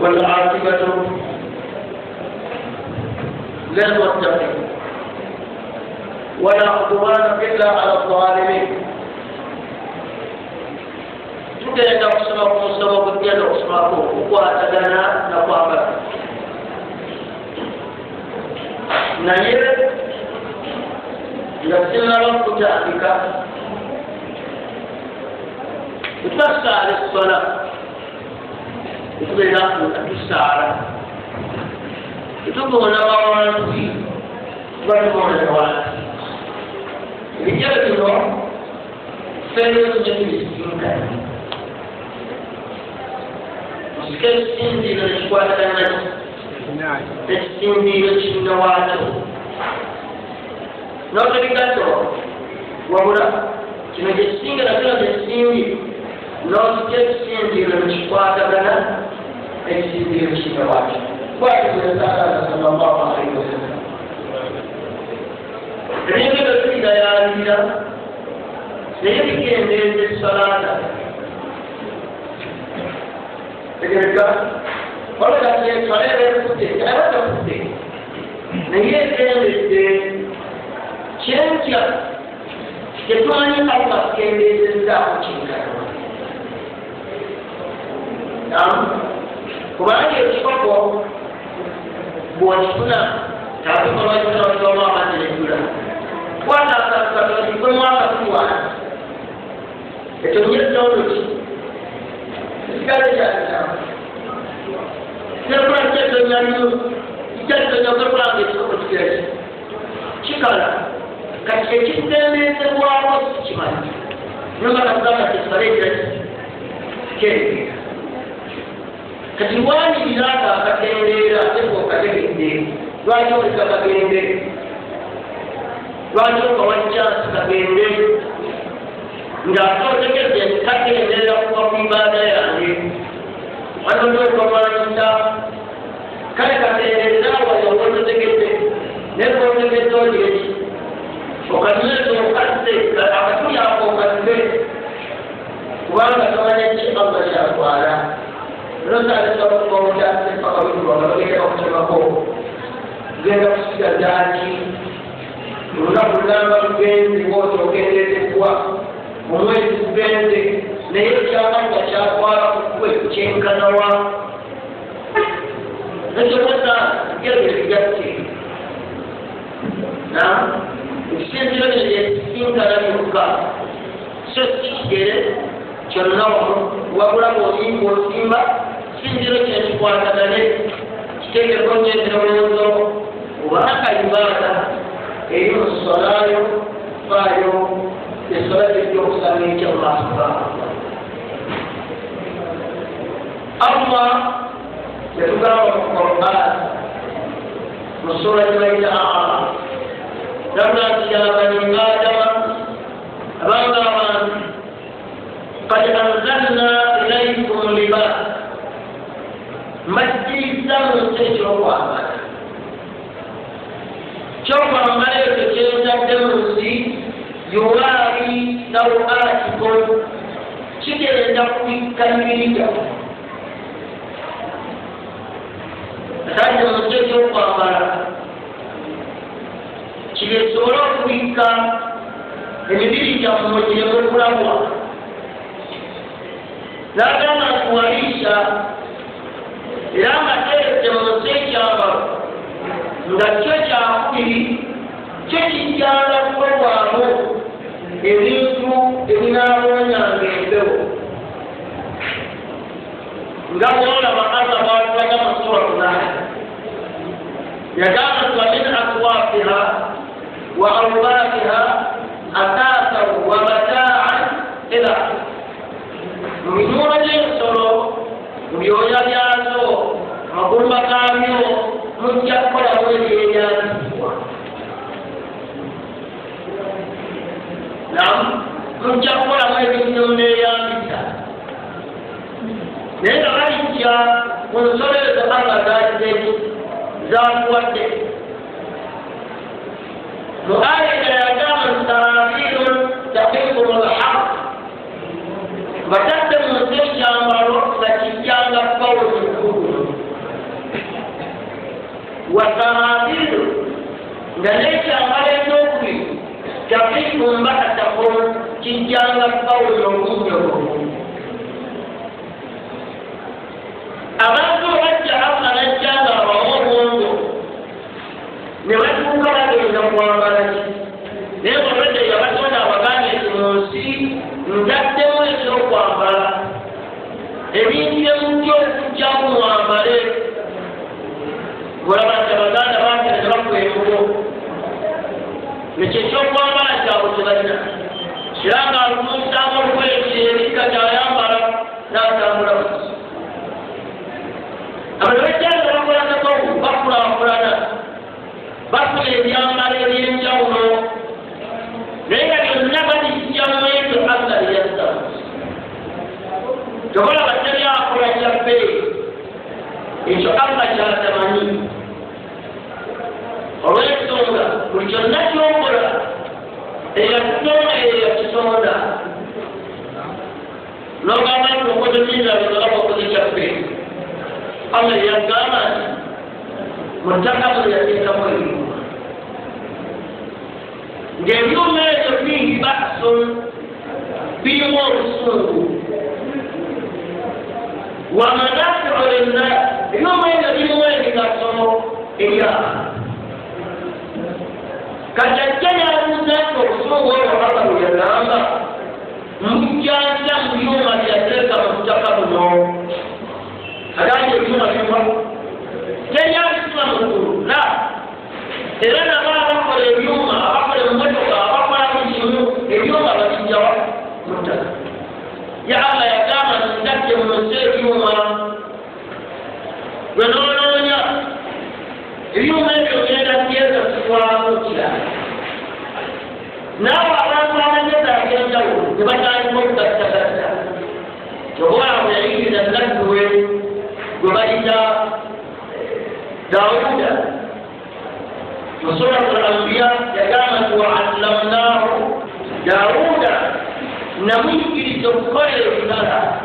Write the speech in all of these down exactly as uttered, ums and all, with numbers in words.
والعاقبة للمتقين ولا عدوان إلا على الظالمين. Tukenda kusema kusema kugenda kusema kwa tagana na kwamba na yeye yasema kutaandika utasa al-sala itubena kutusara ituko na wawanzi bali mwana wala rijala kino fero njeni singa Sindi na chkwata na Sindi na chinda watu na katika wabura kinajesinga na kila jesingi na Sindi na chkwata na Sindi na chinda watu kwa hiyo sasa sallallahu alaihi wasallam ndio ndio ya ndio ndio ndio salata Ketika kalau kalian kalian berputih, kenapa berputih? Nih kalian itu cinta, ketuanya apa kalian itu dah cinta. Nam, kemarin kita kok buat puna, tapi kalau kita orang macam itu lah, buat apa kalau kita mau buat, itu ni dulu. Sekali saja. Siapa yang terjadi, jika terjadi berlaku seperti itu, cikala, kerja cinta ini semua orang cuma, nama nama sesuatu jadi. Kedua ni bila kerja ini, kerja kerja ini, wajib kerja ini, wajib kawannya kerja ini. Nggak tahu dia jadi kaki dia lakukan ibadah yang mana tu kawan kita kan kata dia dah wajib orang tu kita ni orang tu kita dia bukan dia tu kata apa tu yang aku kata orang katanya cik Allah syafara terus ada seorang pemuda sepak itu kalau dia orang cakap aku dia dah sudah janji mula-mula mungkin dibuat okey dia buat Mwezi kubende na hiyo chama cha kwa kuchenga na wa ndio sasa yeye yake na usiendelee ile singa na yuka sisi kile chana wa kula kwa simba sindiro cha kwa kadale kile kwenye ndio wa ibada hiyo swala fayo الصلاة اليوم من الله سبحانه الله يتكلم في القرآن من سورة الأعراف لما جاء بني آدم رمضان قد أنزلنا إليكم لباس مجلسا تجروا أمانا شوف عمالة تجروا تجروا yuwari sau'atikum cike da kuikan miliya sai da mutum yau kwamara cike tsoron kuika da miliya kuma ke yi kurawa na gana kuwarisha idan a tsaye da mutum kyamar da cece a kuri cece kyamar kwakwaro Iritu inawanya ngedeo. Ngaona maana watu kama sura fulani. Yadana min aswafiha wa awbaha atasa wa mata'an ila. Minura solo myoya yazo magumba kamyo mujjakora wewe yana. Nam, mencapai apa yang dunia kita. Nenda aja, unsur zaman ada jadi zaman dek. Doa yang agama tarafirun tapi berhak. Macam tu mesti yang baru lagi yang kau berhukum. وسرابيل ليس على نوكي تقيكم بعد تقول تجانا قول يوم أمانتو رجع على الجانا رواه نواتو كرادو ينقوا مالك نيو رجع يواتونا وغاني الموسي نجدو يسوقوا مالك Ebi yamjo jamu amare wala tabadala baki na rabu yego mechecho kwa mara cha utulana shiranga alumusa kwa shirika jayambara na tamura ameweja rabu na kwa bakura kurana bakule yamare yinjawo nega nabadi jamu yetu Allah yasta Jokola bateri yako ya chape Icho Allah jala tamani Owe kutonga Kulichonda chongola Eya kutonga eya kutonga Noga mani kukote mila Kutoka kukote chape Allah ya gama Mutaka mwenye tika mwili Ngeyu mezo fihi baksun Bimo rusungu ومنافع للناس إنما يجب أن يكون إياه كجدنا الناس وصوه وحضروا يتعامل مجانا يوم يتلك مستقب النوم هذا يجب أن يكون كي يسمى الرسول لا إذا ما أقول اليوم أقول المجوة أقول اليوم أقول الجواب مستقب يا الله يا كامل نتكلم من سير يوما ونونيا اليوم يجب أن يجب سوى نوى رأسنا نجد يجب يبقى الموت تتكسر جواب يعيد النجوة وبعد داود وسورة الأنبياء يقامت وعلمناه داود نمكن تقول لنا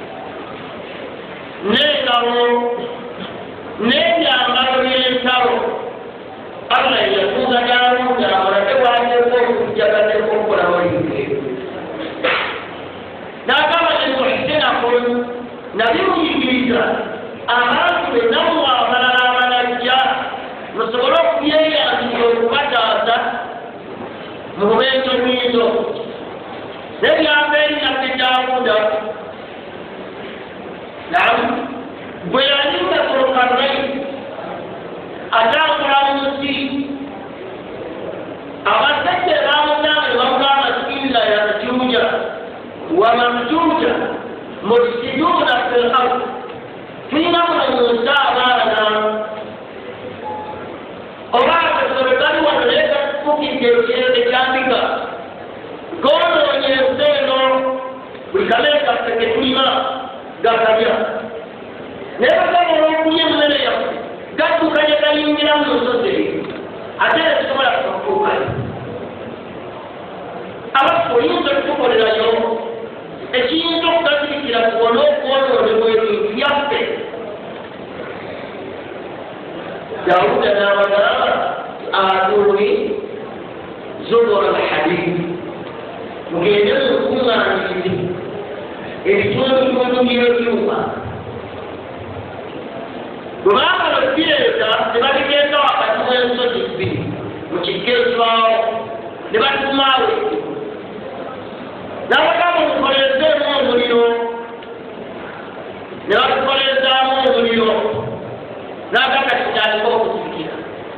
نينارو نينارو نينارو الله يكون دارو دارو تواجه جبل الكبرى ويجي نعم المحسن أقول نبي يجيزا أمام بنوع من الأمانية نصبرك يجي أن يكون مهمة ميزو نبي عبيد أن تجاوز نعم بيانين تطرق الرئيس أتاك راموسي أغسك رامنا وقامت إلا يرجوجا وممجوجا مرسدون في الأرض في نمر موسى أمارنا وبعد سرطان وليس فكي كيوشير كامبيكا Gono wenye mseno wikaleka seketulima gakajia neba kama wakuye mwele ya gatu kanya kayingira mnusote atele tukumala kukuka alafu yinzo tukole na yo eki yinzo kukati kila kuono kuono wemwe yape Dauda na wana aduni zubur al-hadith Mungkin hubungan ini, ini cuma cuma dia cuma. Berapa lebih dah? Sebab kita apa cuma yang sedih ini, mungkin sebab sebab cuma. Dapat kamu boleh semua beliau, dapat boleh semua beliau, dapat kasih kau fikir.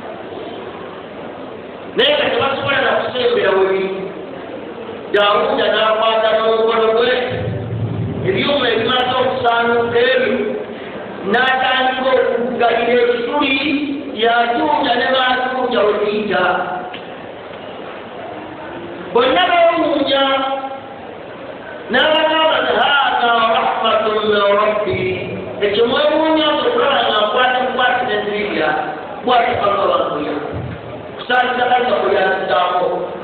Nih sebab semua nak sesuai beliau ini. Jauh jangan pada nombor gue. Ilmu memang sanu kiri. Nadan ko gaya suri ya tu jangan masuk jauh tidak. Banyak orangnya. Nama nama hada rahmatun Rabbi. Semua punya orang buat buat sendiri ya. Buat orang punya. Saya tak tahu yang tahu.